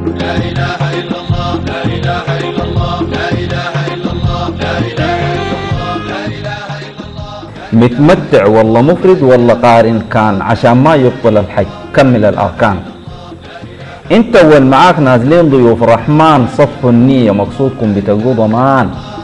لا إله إلا الله لا إله إلا الله لا إله إلا الله لا إله إلا الله لا إله إلا الله. متمتع والله مفرد والله قارن كان عشان ما يبطل الحج كمل الأركان. انت والمعاك نازلين ضيوف الرحمن صفوا النية مقصودكم بتقوا ضمان.